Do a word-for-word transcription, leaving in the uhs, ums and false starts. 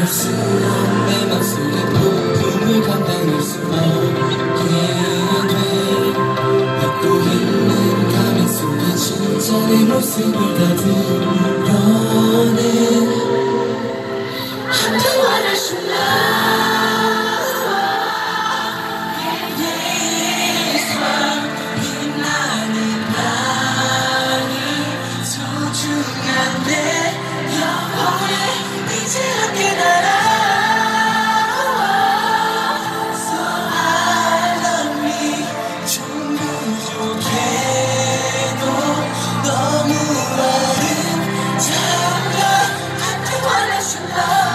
갈수록 내 맘속에 폭풍을 감당할 수 없게 돼. 잊고 있는 가면 속에 진짜 내 모습을 다 드러내. I wanna show love. Yes, 빛나는 나니 소중한 내 영혼에 이제 함께 날아. So I love me. 좀 부족해도 너무 아름다운 걸 I wanna show love.